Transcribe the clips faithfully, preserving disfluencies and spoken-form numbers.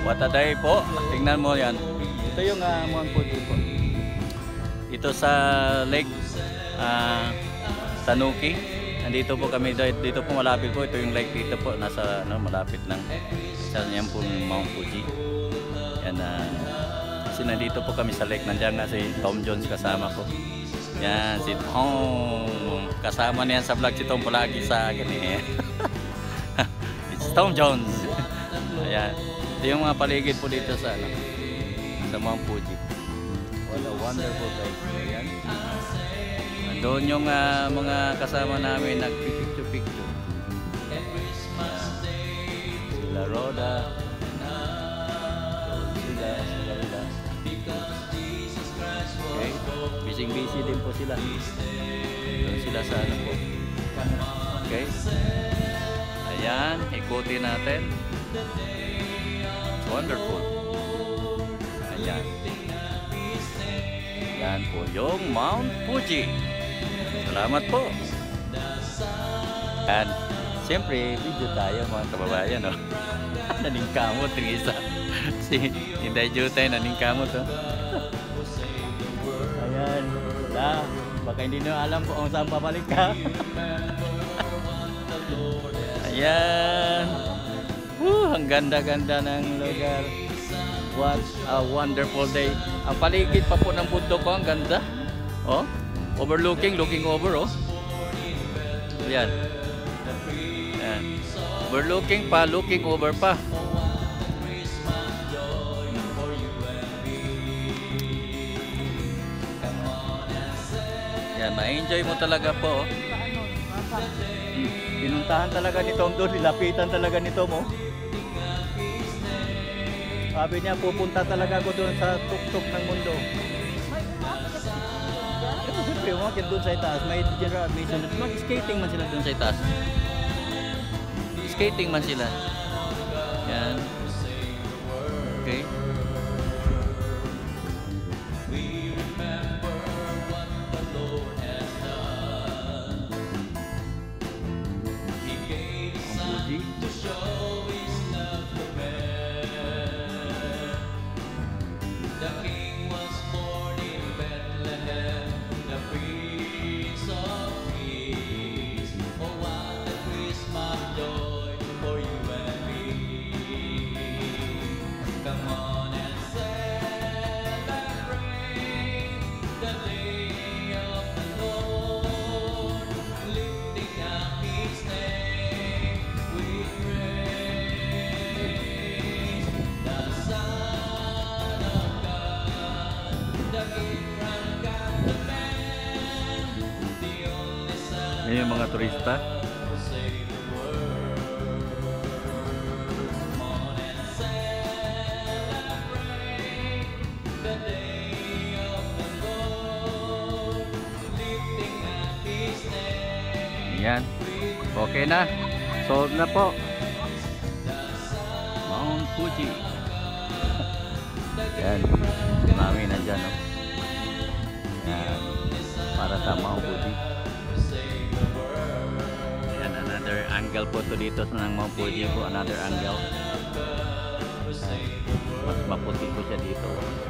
What a day po. Tingnan mo yan. Ito yung uh, Mount Fuji po. Ito sa Lake uh, Tanuki. Nandito po kami. Dito po malapit po. Ito yung lake dito po. Nasa ano, malapit lang. Sa yan po Mount Fuji. Yan. Uh, kasi nandito po kami sa lake. Nandiyan nga si Tom Jones kasama ko. Yan. Si Tom. Kasama niyan sa vlog si Tom palagi sa akin eh. It's Tom Jones. Ayan. Ito yung mga paligid po dito sa ano, sa Mount Fuji. What a wonderful place. Ayan. Doon yung uh, mga kasama namin nag-picture-picture. Sila Roda. Sila sa kanila. Okay. Busy-busy din po sila. Doon sila sa ano po. Okay. Ayan. Ikutin natin. Wonderful. Ayan. Yan po yung Mount Fuji. Salamat po. And siyempre, video tayo mga kababayan. No? Naningkamot yung isa. Si Inday Jutay naningkamot. Oh. Ayan. Wala. Baka hindi nyo alam kung saan pabalik ka. Ayan. Woo, ang ganda-ganda ng lugar. What a wonderful day. Ang paligid pa po ng bundok ko, ang ganda. Oh, overlooking, looking over, oh. Yan. Yan. Overlooking pa, looking over pa. Yan, ma-enjoy mo talaga po, oh. Pinuntahan talaga ni Tom doon, nilapitan talaga ni Tom, oh. Sabi niya, pupunta talaga ako doon sa tuktok ng mundo. Yung siyempre, umakit doon sa itaas. May general admission. Mag-skating man sila doon sa itaas. Skating man sila. Yan. Okay. Yan yung mga turista. Yan. Okay na. Solve na po. Mount Fuji. Yan. Mami nandyan, no? Yan. Para sa Mount Fuji. Yan, another angle po to dito sa Mount Fuji po. Another angle. Mas maputi po siya dito.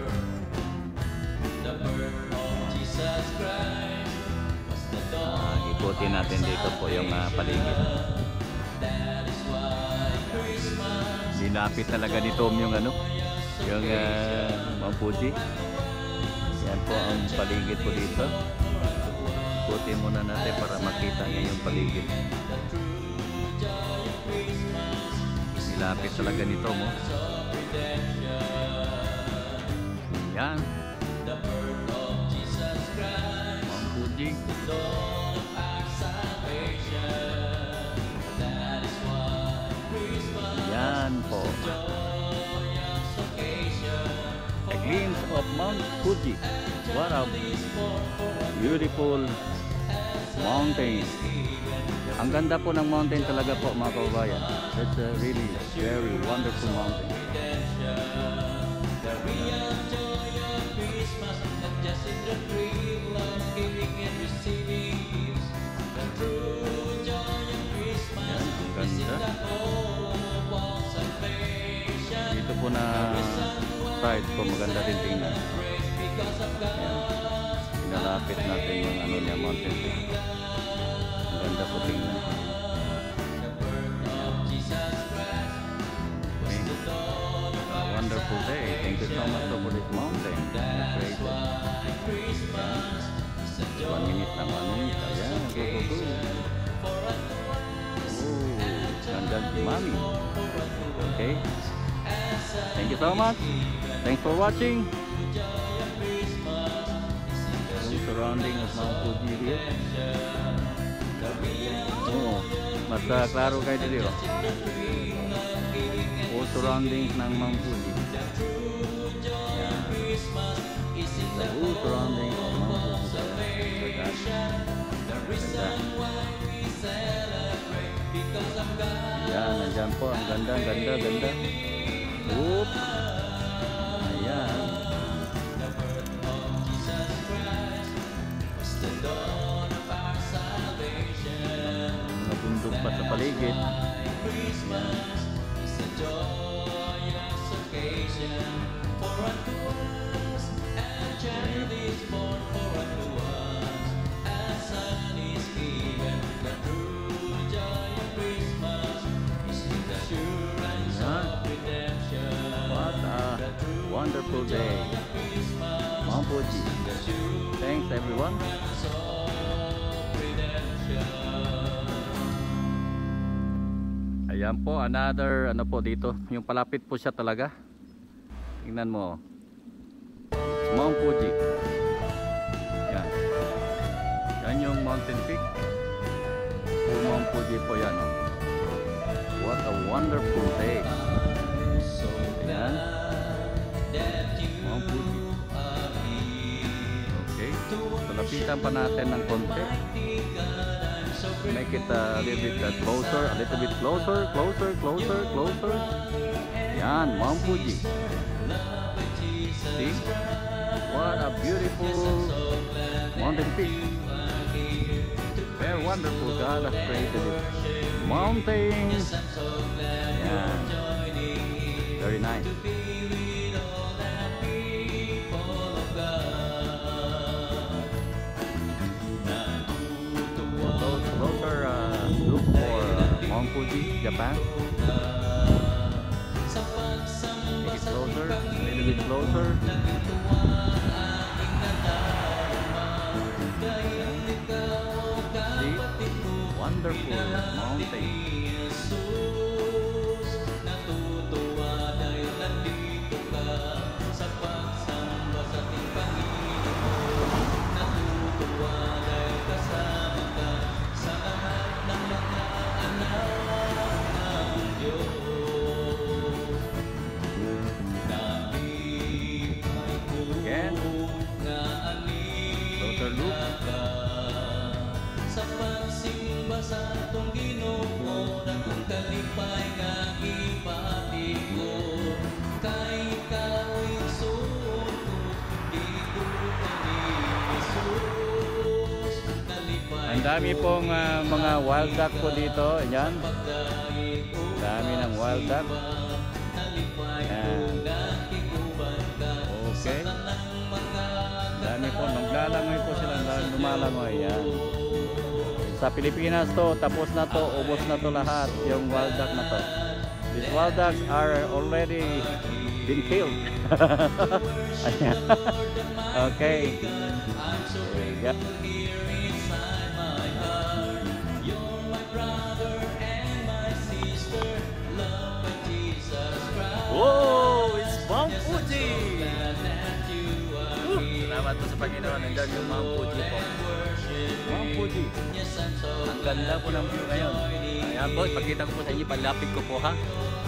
Uh, ikutin natin dito po yung uh, paligid. Dinapit talaga ni Tom yung ano, yung uh, Mount Fuji. Yan po ang paligid po dito. Ikutin muna natin para makita niya yung paligid. Dinapit talaga ni Tom, oh. Yan. Mount Fuji. Yan po. A glimpse of Mount Fuji. What a beautiful mountain. Ang ganda po ng mountain talaga po, mga kababayan. It's a really very wonderful mountain. Yan, ang ganda. Dito po na side po, maganda din tingnan. Ayan. Pinalapit natin yung ano niya, mountain peak. Maganda po tingnan. A wonderful day. Thank you so much for this mountain. Great. One minute lang, one minute. Ayan, go, go, go. Oh, nandyan si Mami. Okay. Thank you so much. Thanks for watching. The surrounding of Mount Fuji here. Oh, mas uh, klaro kayo dito. Oh, surroundings ng Mount Fuji. Yan. The whole surroundings of Mount Fuji. Ganda. Yan, nandyan po. Ang ganda, ang ganda, ganda. Oop. Ayan. Nabundok pa sa paligid. Ayan. Wonderful day, Mount Fuji. Thanks everyone. Ayan po, another ano po dito, yung palapit po siya talaga. Tingnan mo, Mount Fuji. Yan, yan yung mountain peak. Po Mount Fuji po yan. Oh. What a wonderful day. Ayan. Mount Fuji. Okay, palapitan pa natin ng konti. Make it a little bit uh, closer, a little bit closer, closer, closer, closer. Yan, Mount Fuji. See? What a beautiful mountain peak. Very wonderful. God has created it. Mountains. Yan. Very nice. Closer uh, look for uh, Mount Fuji, Japan. Make it closer, a little bit closer. See? Wonderful mountain. Again, closer look. Ang dami pong uh, mga wild duck po dito. Ayan. Ang dami ng wild duck. Ayan. Okay. Ang dami po. Naglalangoy po sila. Ang dami lumalangoy. Ayan. Sa Pilipinas to, tapos na to, ubos na to lahat. Yung wild duck na to. These wild ducks are already been killed. Ayan. Okay. Yeah. Whoa! It's Mount Fuji! Uh, salamat po sa Panginoon. Nandiyan yung Mount Fuji po. Mount Fuji. Ang ganda po ng view ngayon. Ayan po, ipakita ko po sa inyo. Paglapit ko po ha.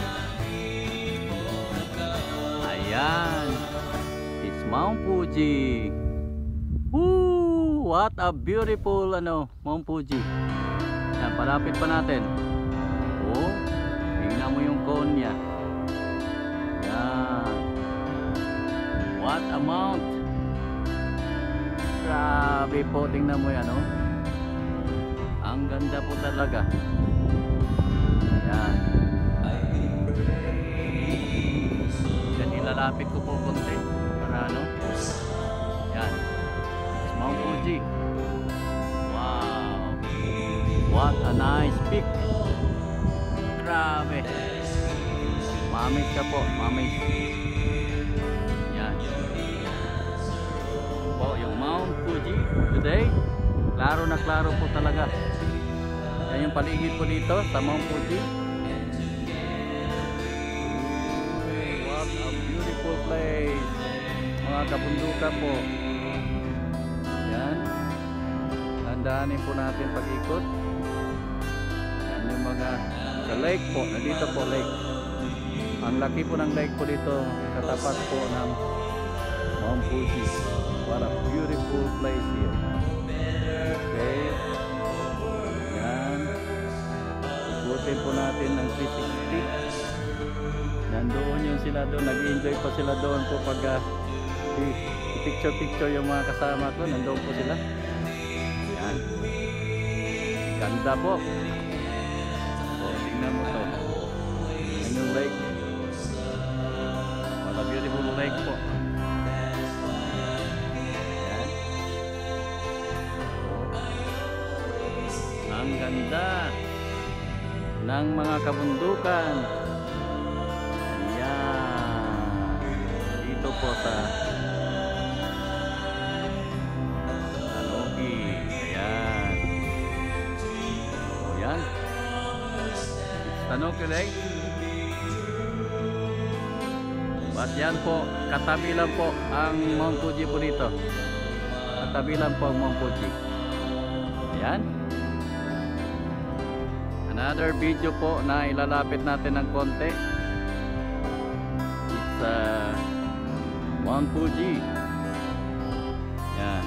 Ayan. It's Mount Fuji. Woo! What a beautiful ano, Mount Fuji. Ayan, palapit pa natin. Oh, tingnan mo yung cone niya. Yan. What a mount. Grabe po, tingnan mo yan, oh. Ang ganda po talaga. Yan. Ilalapit ko po konti para ano. Yan. Mount Fuji. Wow. What a nice peak. Grabe. Mamis ka po, mamis. Yan. Po yung Mount Fuji today. Klaro na klaro po talaga. Yan yung paligid po dito sa Mount Fuji. What a beautiful place. Mga kabundukan po. Yan. Tandaanin po natin pag-ikot. Yan yung mga sa lake po. Nandito po lake. Ang laki po ng lake po dito. Katapat po ng Mount Fuji. What a beautiful place here. Okay. Yan. Ikutin po natin ng three sixty. Nandoon yung sila doon. Nag-enjoy pa sila doon po pag uh, picture-picture yung mga kasama ko. Nandoon po sila. Yan. Ganda po. So, tingnan mo to. Yan yung lake. What a beautiful lake po. Yan. Ang ganda ng mga kabundukan. Ayan. Dito po sa Tanoki. Ayan. Ayan. Tanoki Lake. At yan po, katabi lang po ang Mount Fuji po dito. Katabi lang po ang Mount Fuji. Ayan. Another video po na ilalapit natin ng konti. It's uh, Mount Fuji. Yan.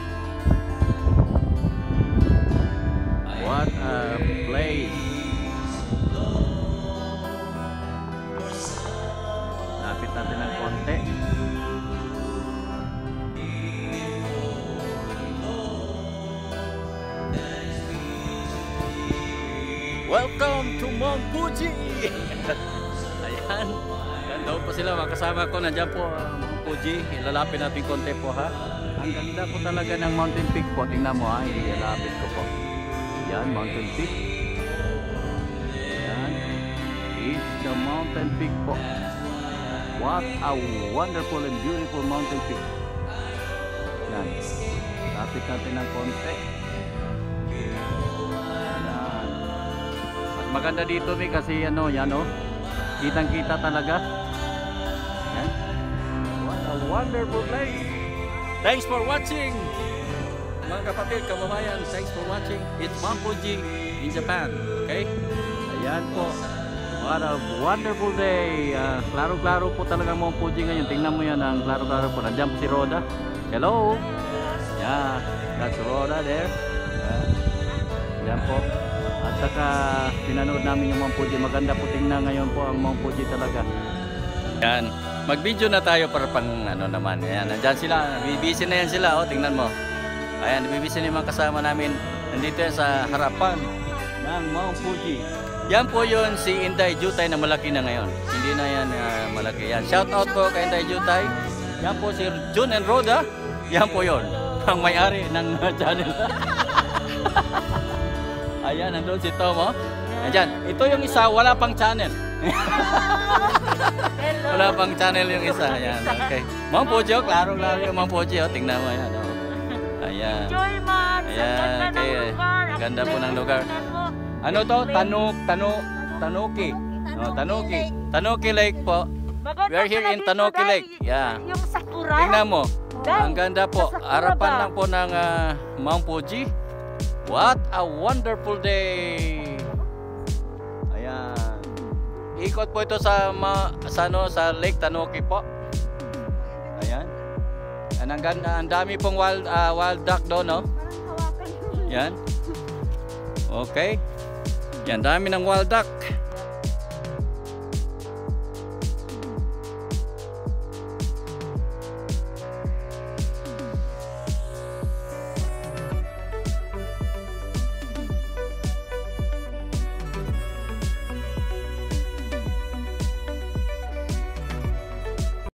What a place. Lapit natin ng konti. Welcome to Mount Fuji! Ayan. Nandoon po sila, mga kasama ko. Nandiyan po ang Mount Fuji. Ilalapit natin konti po ha. Ang ganda po talaga ng mountain peak po. Tingnan mo ha. Ilalapit ko po. Yan, mountain peak. Yan. It's the mountain peak po. What a wonderful and beautiful mountain peak. Yan. Lapit natin ng konti. Maganda dito mi kasi ano yan oh. Kitang kita talaga. Yan. What a wonderful place. Thanks for watching. Mga kapatid, kababayan, thanks for watching. It's Mount Fuji in Japan. Okay? Ayan po. What a wonderful day. Uh, klaro-klaro po talaga Mount Fuji ngayon. Tingnan mo yan ang klaro-klaro po. Nandiyan po si Roda. Hello. Yeah, that's Roda there. Yeah. Yan po. At saka pinanood namin yung Mount Fuji. Maganda po tingnan ngayon po ang Mount Fuji talaga. Yan. Mag-video na tayo para pang ano naman. Yan. Nandyan sila. Bibisi na yan sila. O, tingnan mo. Ayan. Bibisi na yung mga kasama namin. Nandito yan sa harapan ng Mount Fuji. Yan po yun si Inday Jutay na malaki na ngayon. Hindi na yan uh, malaki. Yan. Shout out po kay Inday Jutay. Yan po si Jun and Roda. Yan po yun. Ang may-ari ng channel. Ayan, nandun si Tom, oh. Ayan, ito yung isa, wala pang channel. Wala pang channel yung isa. Ayan, okay. Mount Fuji, oh, klaro-klaro yung Mount Fuji, oh. Tingnan mo, ayan, oh. Ayan. Ayan, okay. Ganda po ng lugar. Ano to? Tanuk, Tanuk, Tanuki. Oh, Tanuki. Tanuki Lake po. We are here in Tanuki Lake. Yeah. Yung sakura. Tingnan mo. Ang ganda po. Harapan lang po ng uh, Mount Fuji. What a wonderful day! Ayan. Ikot po ito sa ma, sa, ano, sa Lake Tanuki po. Ayan. Ang, ang dami pong wild, uh, wild duck doon, no? Yan. Okay. Yan, dami ng wild duck.